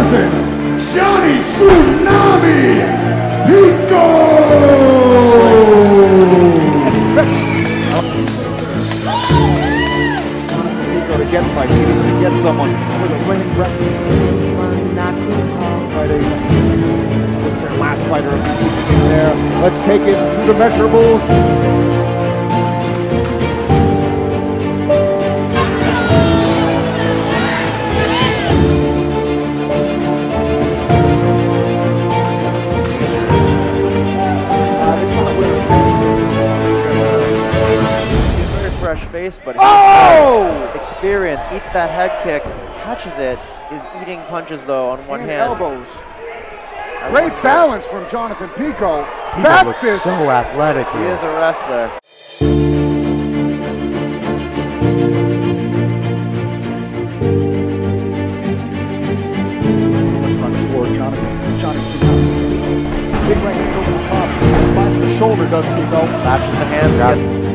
Jonathan Johnny Tsunami Pico! Pico to get fight, he needs to get someone with a winning record. It's their last fighter of the evening there. Let's take it to the measurables. Fresh face, but experience, eats that head kick, catches it, is eating punches though on one hand. Elbows. Great balance from Jonathan Pico. Pico looks so athletic He here. is a wrestler. Front floor, Johnny Pico. Big right hand over the top. Finds the shoulder, does Pico. Latches the hand. Yep.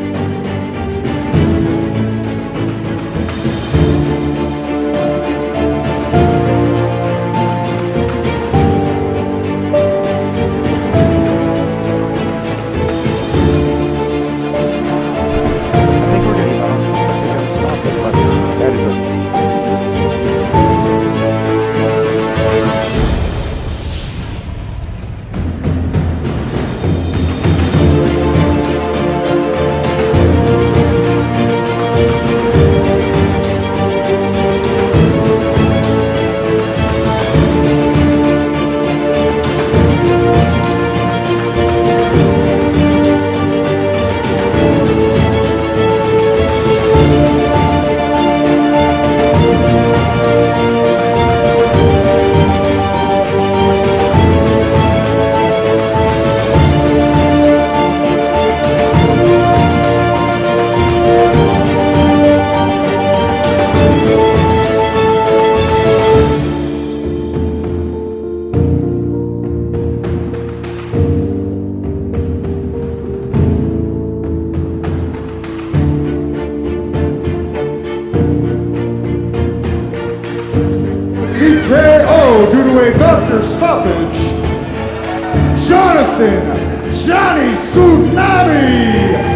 TKO due to a doctor stoppage, Jonathan Johnny Tsunami